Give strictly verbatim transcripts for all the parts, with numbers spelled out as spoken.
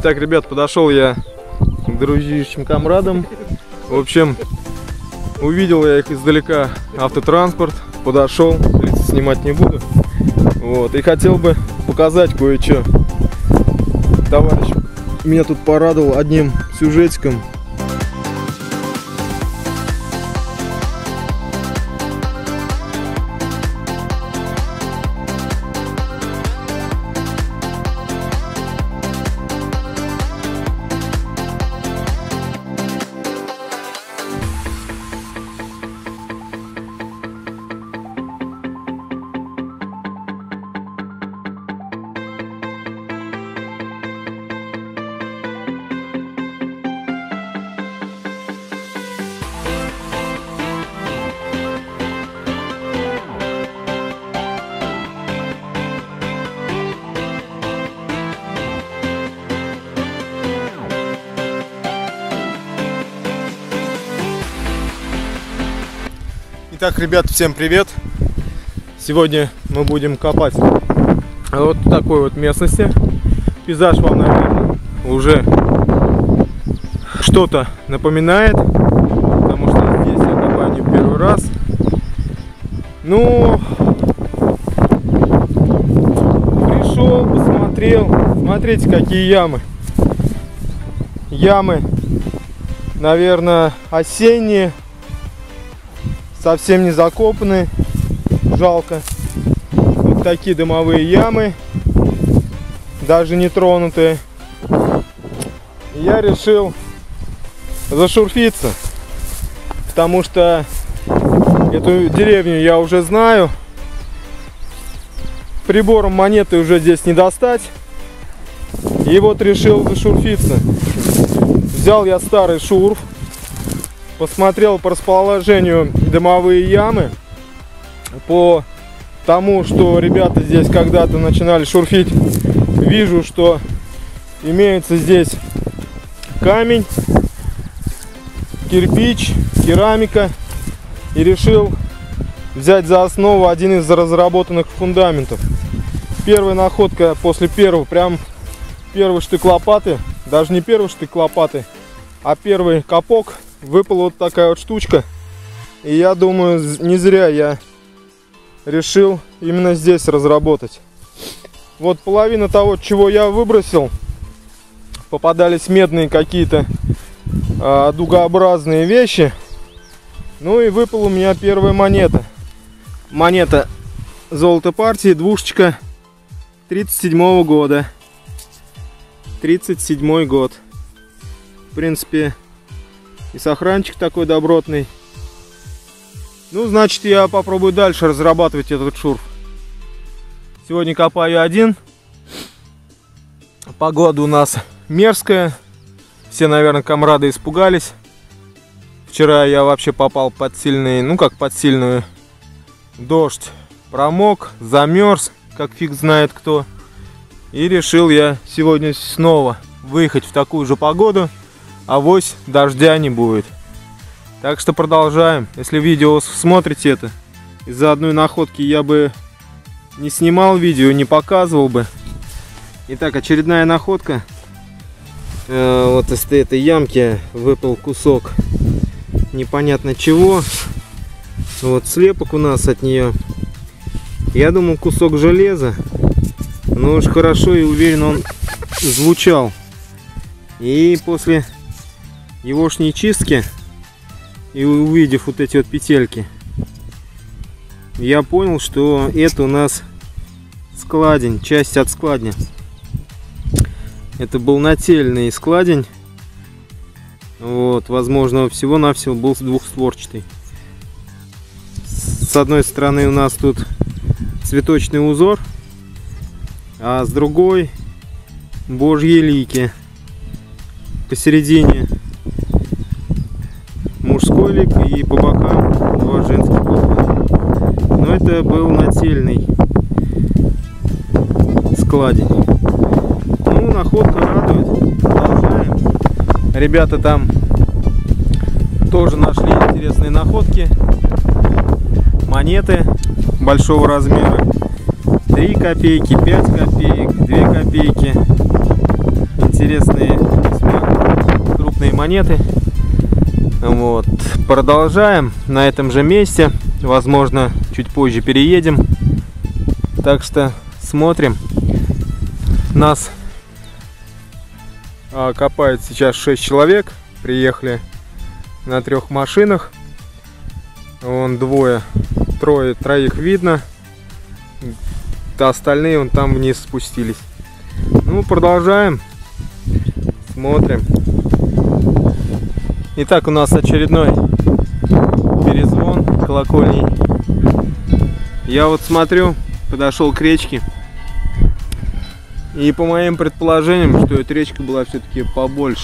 Так, ребят, подошел я к дружащим комрадам. В общем, увидел я их издалека, автотранспорт, подошел, лица снимать не буду. Вот, и хотел бы показать кое-что. Товарищ меня тут порадовал одним сюжетиком. Итак, ребят, всем привет! Сегодня мы будем копать вот в такой вот местности. Пейзаж вам, наверное, уже что-то напоминает, потому что здесь я копаю не в первый раз. Ну, пришел, посмотрел. Смотрите, какие ямы. Ямы, наверное, осенние. Совсем не закопаны, жалко. Вот такие дымовые ямы, даже не тронутые. Я решил зашурфиться, потому что эту деревню я уже знаю. Прибором монеты уже здесь не достать. И вот решил зашурфиться. Взял я старый шурф. Посмотрел по расположению дымовые ямы, по тому, что ребята здесь когда-то начинали шурфить, вижу, что имеется здесь камень, кирпич, керамика, и решил взять за основу один из разработанных фундаментов. Первая находка после первого, прям первый штык лопаты, даже не первый штык лопаты, а первый копок. Выпала вот такая вот штучка. И я думаю, не зря я решил именно здесь разработать. Вот половина того, чего я выбросил, попадались медные какие-то а, дугообразные вещи. Ну и выпала у меня первая монета. Монета золото партии, двушечка тридцать седьмого года. тридцать седьмой год. В принципе, и сохранчик такой добротный. Ну, значит, я попробую дальше разрабатывать этот шурф. Сегодня копаю один. Погода у нас мерзкая. Все, наверное, комрады испугались. Вчера я вообще попал под сильный, ну как под сильную дождь. Промок, замерз, как фиг знает кто. И решил я сегодня снова выехать в такую же погоду. Авось дождя не будет. Так что продолжаем. Если видео смотрите это, из-за одной находки я бы не снимал видео, не показывал бы. Итак, очередная находка. Э, вот из этой ямки выпал кусок непонятно чего. Вот слепок у нас от нее. Я думал, кусок железа. Но уж хорошо и уверенно он звучал. И после егошней чистки и увидев вот эти вот петельки, я понял, что это у нас складень, часть от складня. Это был нательный складень. Вот, возможно, всего-навсего был двухстворчатый. С одной стороны у нас тут цветочный узор, а с другой божьи лики. Посередине мужской лик и по бокам два женских лика. Но это был нательный складень. Ну, находка радует. Продолжаем. Ребята там тоже нашли интересные находки. Монеты большого размера. три копейки, пять копеек, две копейки. интересные, весьма крупные монеты. Вот. Продолжаем на этом же месте. Возможно, чуть позже переедем. Так что смотрим. Нас а, копает сейчас шесть человек. Приехали на трех машинах. Вон двое, трое, троих видно. А остальные вон там вниз спустились. Ну, продолжаем. Смотрим. Итак, у нас очередной перезвон колокольный. Я вот смотрю, подошел к речке. И по моим предположениям, что эта речка была все-таки побольше.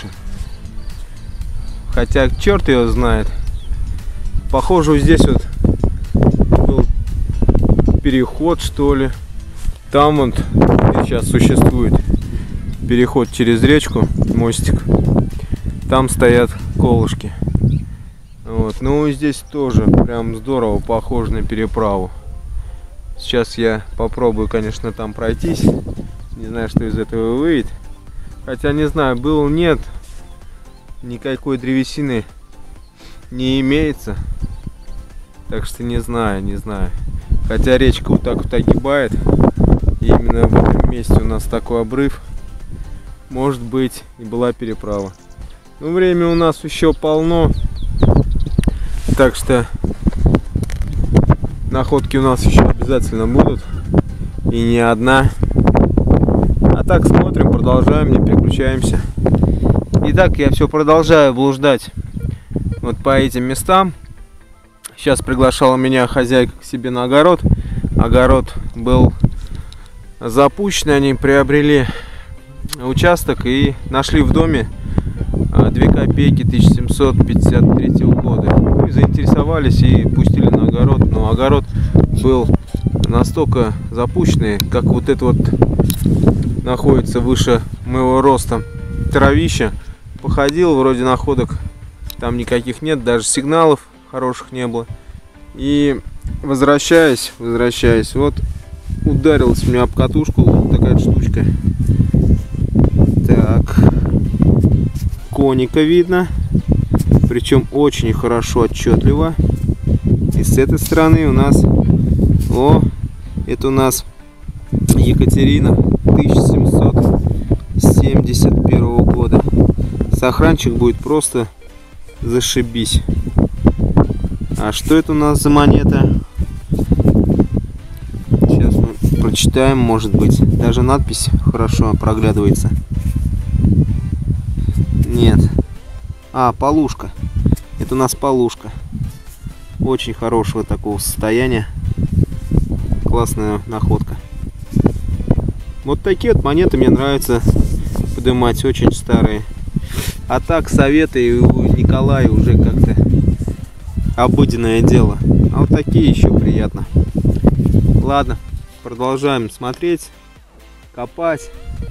Хотя черт ее знает. Похоже, здесь вот был переход, что ли. Там вот сейчас существует переход через речку, мостик. Там стоят колышки. Вот. Ну и здесь тоже прям здорово похоже на переправу. Сейчас я попробую, конечно, там пройтись. Не знаю, что из этого выйдет. Хотя не знаю, был, нет. Никакой древесины не имеется. Так что не знаю, не знаю. Хотя речка вот так вот огибает. И именно в этом месте у нас такой обрыв. Может быть, и была переправа. Но время у нас еще полно. Так что находки у нас еще обязательно будут. И не одна. А так смотрим, продолжаем, не переключаемся. Итак, я все продолжаю блуждать вот по этим местам. Сейчас приглашала меня хозяйка к себе на огород. Огород был запущен, они приобрели участок и нашли в доме две копейки тысяча семьсот пятьдесят третьего года. Ну и заинтересовались и пустили на огород. Но огород был настолько запущенный, как вот это вот находится выше моего роста травища. Походил, вроде находок там никаких нет, даже сигналов хороших не было. И возвращаясь, возвращаясь, вот ударилась у меня об катушку вот такая штучка. Так, коника видно, причем очень хорошо, отчетливо. И с этой стороны у нас, о, это у нас Екатерина тысяча семьсот семьдесят первого года. Сохранчик будет просто зашибись. А что это у нас за монета? Сейчас мы прочитаем, может быть. Даже надпись хорошо проглядывается. Нет. А, полушка. Это у нас полушка. Очень хорошего такого состояния. Классная находка. Вот такие вот монеты мне нравится поднимать, очень старые. А так советы у Николая уже как-то обыденное дело. А вот такие еще приятно. Ладно, продолжаем смотреть, копать.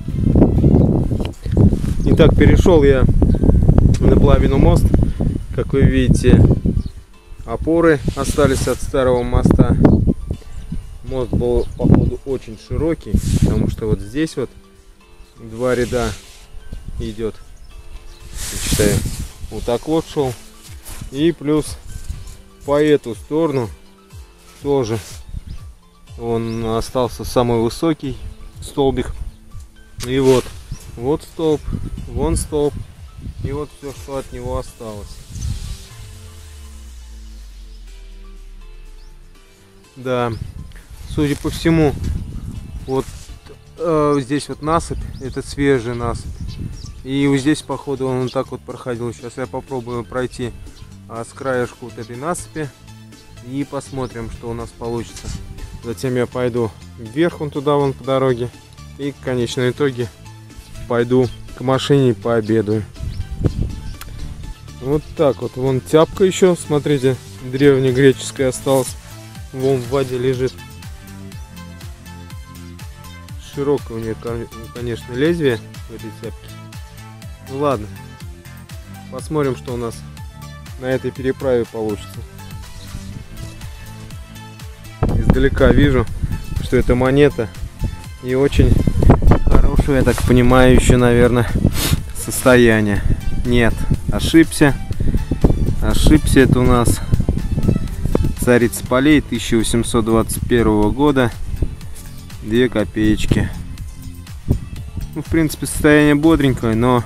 Итак, перешел я на половину мост. Как вы видите, опоры остались от старого моста. Мост был, походу, очень широкий, потому что вот здесь вот два ряда идет. Считаю, вот так вот шел. И плюс по эту сторону тоже он остался самый высокий столбик. И вот, вот столб, вон столб. И вот все, что от него осталось. Да, судя по всему, вот э, здесь вот насыпь, это свежая насыпь. И вот здесь, походу, он вот так вот проходил. Сейчас я попробую пройти а, с краешку вот этой насыпи и посмотрим, что у нас получится. Затем я пойду вверх, вон туда, вон по дороге. И в конечном итоге пойду к машине и пообедаю. Вот так вот. Вон тяпка еще, смотрите, древнегреческая осталась. Вон в воде лежит. Широкое у нее, конечно, лезвие в этой тяпке. Ну ладно, посмотрим, что у нас на этой переправе получится. Издалека вижу, что это монета. И очень хорошая, я так понимаю, еще, наверное, состояние. Нет, ошибся. Ошибся, это у нас Царица полей тысяча восемьсот двадцать первого года. Две копеечки. Ну, в принципе, состояние бодренькое, но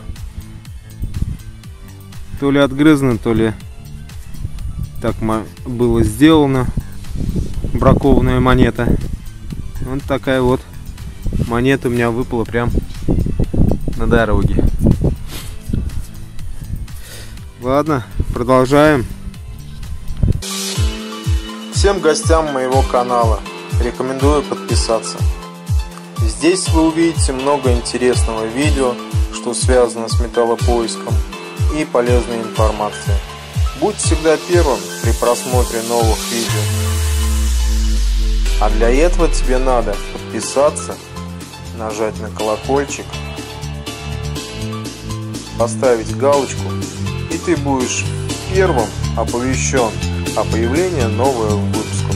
то ли отгрызано, то ли так было сделано. Бракованная монета. Вот такая вот монета у меня выпала прям на дороге. Ладно, продолжаем. Всем гостям моего канала рекомендую подписаться. Здесь вы увидите много интересного видео, что связано с металлопоиском, и полезной информации. Будь всегда первым при просмотре новых видео. А для этого тебе надо подписаться, нажать на колокольчик, поставить галочку, и ты будешь первым оповещен о появлении новых выпусков.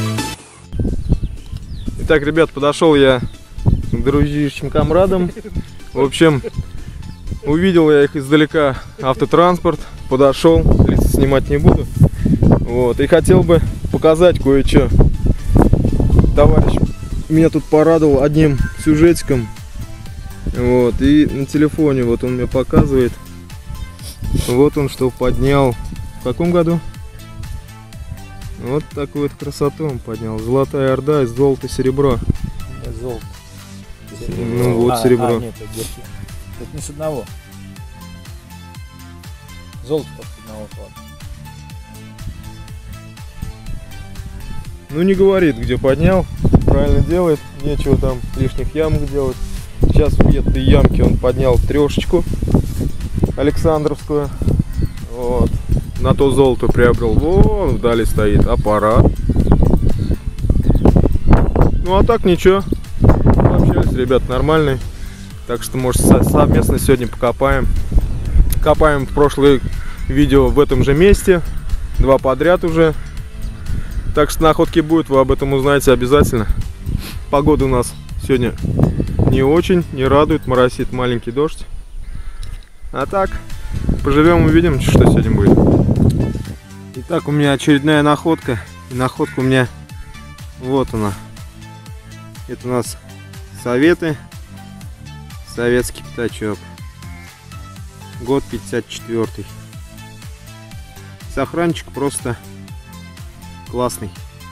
Итак, ребят, подошел я к дружащим комрадам. В общем, увидел я их издалека, автотранспорт, подошел, лица снимать не буду. Вот, и хотел бы показать кое-что. Товарищ меня тут порадовал одним сюжетиком. Вот, и на телефоне вот он мне показывает. Вот он что поднял. В каком году? Вот такую вот красоту он поднял. Золотая Орда из золота серебро. Нет, золото. Серебро. Ну вот а, серебро. А, нет, это, это не с одного. Золото с одного клада. Ну не говорит, где поднял. Правильно делает. Нечего там лишних ямок делать. Сейчас в этой ямке он поднял трешечку Александровскую. Вот. На то золото приобрел. Вон вдали стоит аппарат. Ну а так ничего. Общались, ребят, нормальные. Так что, может, совместно сегодня покопаем. Копаем в прошлое видео в этом же месте. Два подряд уже. Так что находки будут, вы об этом узнаете обязательно. Погода у нас сегодня не очень, не радует. Моросит маленький дождь. А так, поживем, увидим, что сегодня будет. Итак, у меня очередная находка. И находка у меня вот она. Это у нас Советы. Советский пятачок. Год пятьдесят четвёртый. Сохранчик просто классный.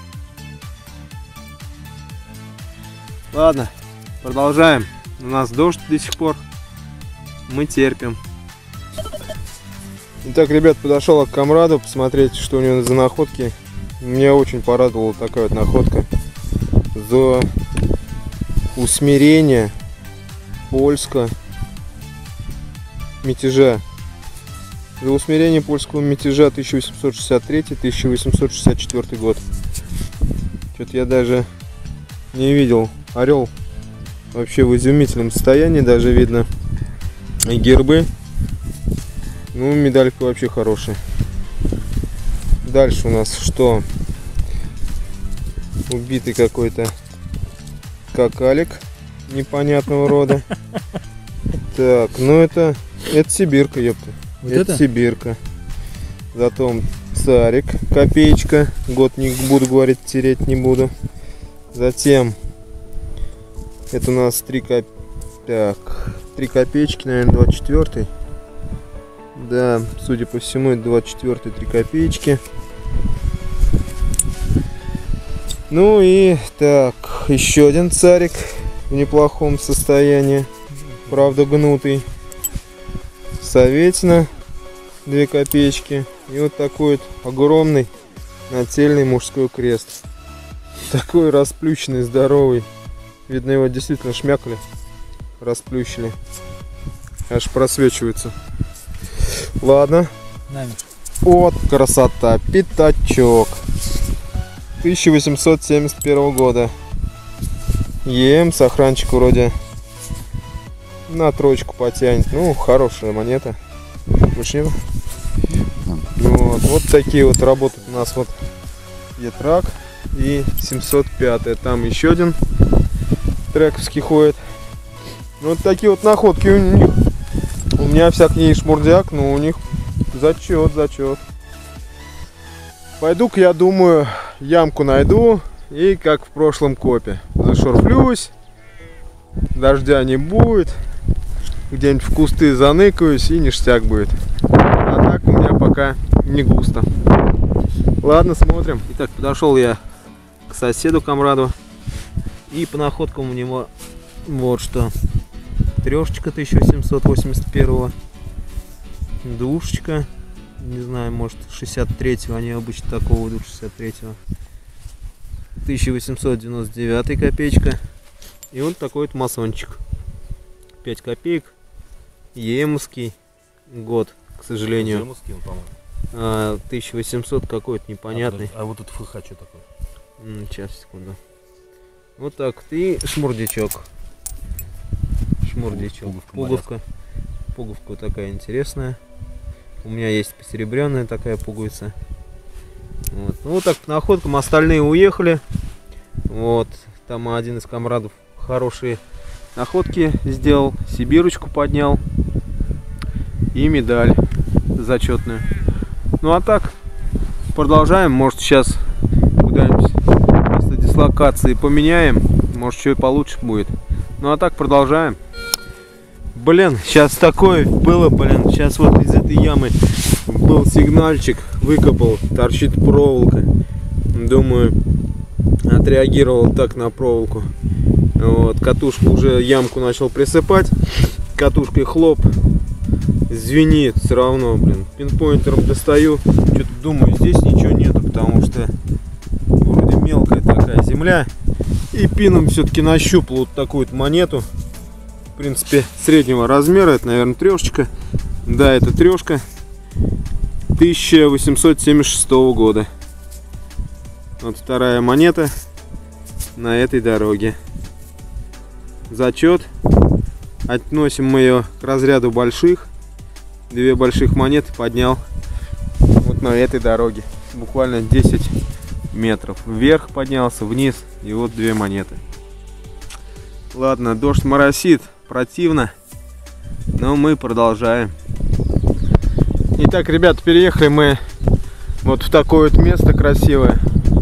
Ладно, продолжаем. У нас дождь до сих пор. Мы терпим. Итак, ребят, подошел к комраду посмотреть, что у него за находки. Меня очень порадовала такая вот находка. За усмирение польского мятежа. За усмирение польского мятежа тысяча восемьсот шестьдесят третий — тысяча восемьсот шестьдесят четвёртый год. Что-то я даже не видел. Орел вообще в изумительном состоянии, даже видно и гербы. Ну, медалька вообще хорошая. Дальше у нас что? Убитый какой-то какалик непонятного рода. Так, ну это это сибирка, ёпта. Вот это, это сибирка. Затем царик, копеечка. Год не буду говорить, тереть не буду. Затем это у нас три коп... так, три копеечки, наверное, двадцать четвёртый. Да, судя по всему, это двадцать четвёртый, три копеечки. Ну и так, еще один царик в неплохом состоянии, правда гнутый. Советина, две копеечки. И вот такой вот огромный нательный мужской крест. Такой расплющенный, здоровый. Видно, его действительно шмякали, расплющили. Аж просвечивается. Ладно. Вот красота. Пятачок. тысяча восемьсот семьдесят первого года. ЕМ, сохранчик вроде на троечку потянет. Ну, хорошая монета. Больше нет? Вот, вот такие вот работают у нас. Вот Етрак и семьсот пятый. Там еще один трековский ходит. Вот такие вот находки у них. У меня всякий шмурдяк, но у них зачет, зачет. Пойду-ка, я думаю, ямку найду и как в прошлом копе. Зашурфлюсь, дождя не будет, где-нибудь в кусты заныкаюсь и ништяк будет. А так у меня пока не густо. Ладно, смотрим. Итак, подошел я к соседу Камраду. И по находкам у него вот что. Трешечка тысяча восемьсот восемьдесят первого. Двушечка. Не знаю, может шестьдесят третьего. Они обычно такого идут, шестьдесят третьего. тысяча восемьсот девяносто девятая копеечка. И вот такой вот масончик. пять копеек. Емовский год, к сожалению. Емовский, по-моему. А, тысяча восемьсот какой-то непонятный. А, а вот этот ФХ что такое? М, сейчас, секунду. Вот так вот. И шмурдячок. Шмурдячок. Пуговка. Пуговка. Пуговка вот такая интересная. У меня есть посеребренная такая пуговица. Вот. Ну вот так по находкам. Остальные уехали. Вот. Там один из камрадов хорошие находки сделал. Сибирочку поднял. И медаль зачетную. Ну а так, продолжаем. Может, сейчас куда-нибудь место дислокации поменяем. Может, что и получше будет. Ну а так, продолжаем. Блин, сейчас такое было, блин. Сейчас вот из этой ямы был сигнальчик. Выкопал, торчит проволока. Думаю, отреагировал так на проволоку. Вот, катушку уже ямку начал присыпать. Катушкой хлоп. Звенит все равно, блин. Пинпоинтером достаю. Что-то думаю, здесь ничего нету, потому что вроде мелкая такая земля. И пином все-таки нащупал вот такую вот монету. В принципе, среднего размера. Это, наверное, трешечка. Да, это трешка. тысяча восемьсот семьдесят шестого года. Вот вторая монета на этой дороге. Зачет. Относим мы ее к разряду больших. Две больших монеты поднял вот на этой дороге. Буквально десять метров. Вверх поднялся, вниз. И вот две монеты. Ладно, дождь моросит. Противно. Но мы продолжаем. Итак, ребят, переехали мы вот в такое вот место красивое.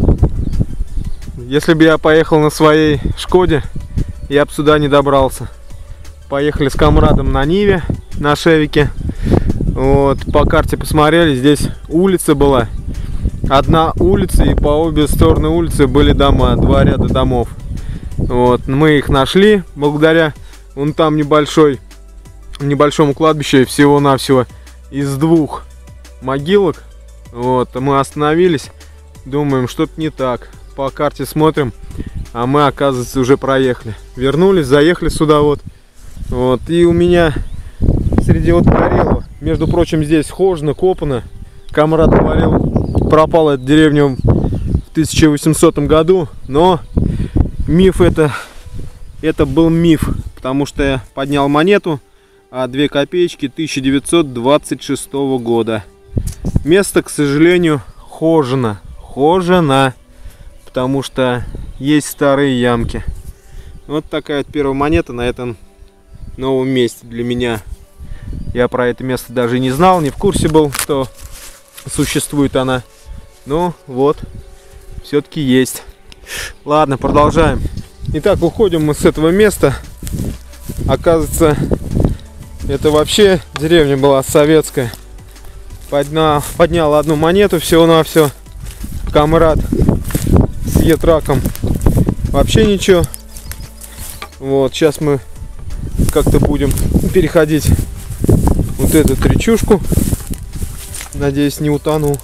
Если бы я поехал на своей Шкоде, я бы сюда не добрался. Поехали с Камрадом на Ниве, на Шевике. Вот, по карте посмотрели, здесь улица была. Одна улица, и по обе стороны улицы были дома, два ряда домов. Вот, мы их нашли благодаря вон там небольшой, небольшому кладбищу, всего-навсего из двух могилок. Вот, мы остановились, думаем, что-то не так. По карте смотрим, а мы, оказывается, уже проехали. Вернулись, заехали сюда вот. Вот, и у меня среди вот горелого, между прочим, здесь хожено, копано. Камрад говорил, пропала эта деревня в тысяча восьмисотом году, но миф это, это был миф, потому что я поднял монету, а две копеечки тысяча девятьсот двадцать шестого года. Место, к сожалению, хожено, хожено, потому что есть старые ямки. Вот такая вот первая монета на этом новом месте для меня. Я про это место даже не знал, не в курсе был, что существует она. Ну вот, все-таки есть. Ладно, продолжаем. Итак, уходим мы с этого места. Оказывается, это вообще деревня была советская. Поднял, поднял одну монету всего-навсего. Камрад с етраком. Вообще ничего. Вот, сейчас мы как-то будем переходить вот эту речушку. Надеюсь, не утонул.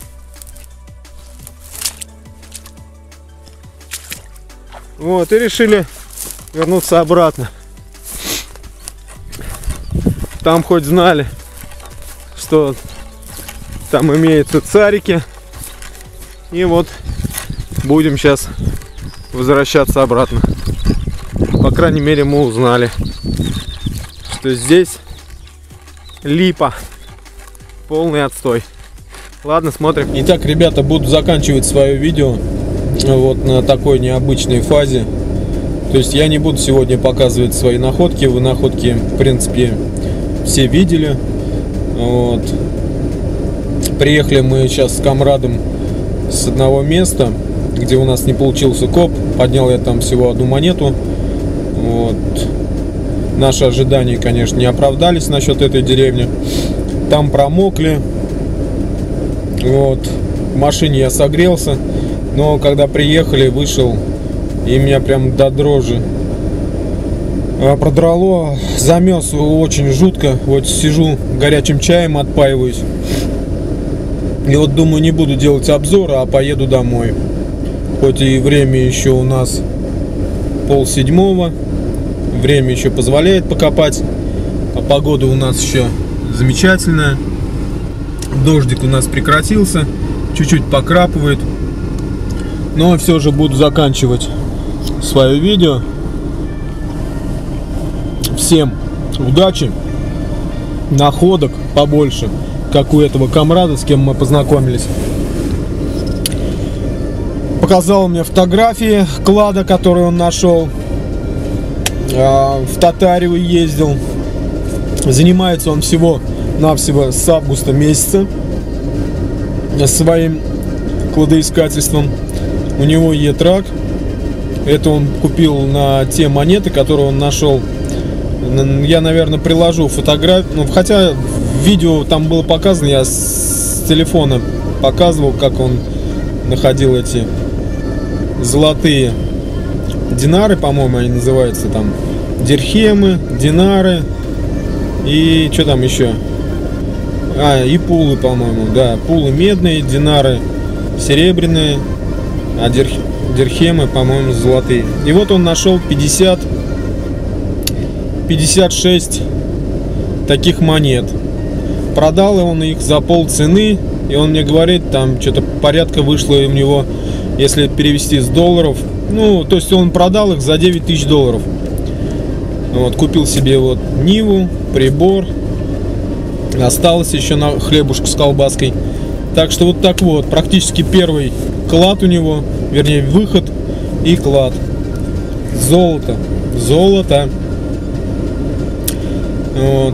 Вот, и решили вернуться обратно. Там хоть знали, что там имеются царики. И вот будем сейчас возвращаться обратно. По крайней мере, мы узнали, что здесь липа. Полный отстой. Ладно, смотрим. Итак, ребята, буду заканчивать свое видео вот на такой необычной фазе. То есть я не буду сегодня показывать свои находки. Вы находки, в принципе, все видели. Вот. Приехали мы сейчас с комрадом с одного места, где у нас не получился коп. Поднял я там всего одну монету. Вот. Наши ожидания, конечно, не оправдались насчет этой деревни. Там промокли. Вот. В машине я согрелся. Но когда приехали, вышел, и меня прям до дрожи продрало. Замерз очень жутко. Вот сижу, горячим чаем отпаиваюсь. И вот думаю, не буду делать обзора, а поеду домой. Хоть и время еще у нас пол седьмого. Время еще позволяет покопать. А погода у нас еще замечательная. Дождик у нас прекратился. Чуть-чуть покрапывает. Но все же буду заканчивать свое видео. Всем удачи, находок побольше, как у этого комрада, с кем мы познакомились. Показал мне фотографии клада, который он нашел. В Татарию ездил. Занимается он всего-навсего с августа месяца своим кладоискательством. У него Е-трак. Это он купил на те монеты, которые он нашел. Я, наверное, приложу фотографию. Ну, хотя в видео там было показано, я с телефона показывал, как он находил эти золотые динары, по-моему, они называются там. Дирхемы, динары и что там еще? А, и пулы, по-моему, да. Пулы медные, динары серебряные, а дирх... дирхемы, по-моему, золотые. И вот он нашел пятьдесят пятьдесят шесть таких монет. Продал он их за полцены. И он мне говорит, там что-то порядка вышло у него, если перевести с долларов. Ну, то есть он продал их за девять тысяч долларов. Вот, купил себе вот Ниву, прибор. Осталось еще на хлебушку с колбаской. Так что вот так вот, практически первый клад у него, вернее выход и клад. Золото, золото. Вот.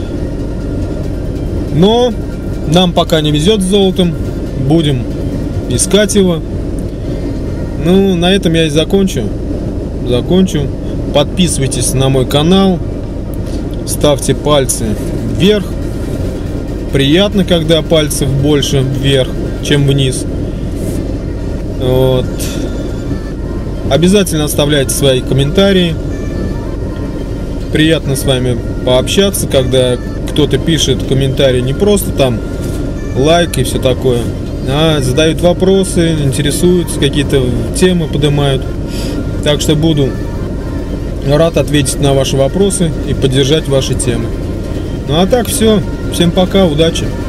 Но нам пока не везет с золотом. Будем искать его. Ну, на этом я и закончу. Закончу. Подписывайтесь на мой канал. Ставьте пальцы вверх. Приятно, когда пальцев больше вверх, чем вниз. Вот. Обязательно оставляйте свои комментарии. Приятно с вами пообщаться, когда кто-то пишет комментарий не просто там лайк и все такое, а задают вопросы, интересуются, какие-то темы поднимают. Так что буду рад ответить на ваши вопросы и поддержать ваши темы. Ну а так все. Всем пока, удачи!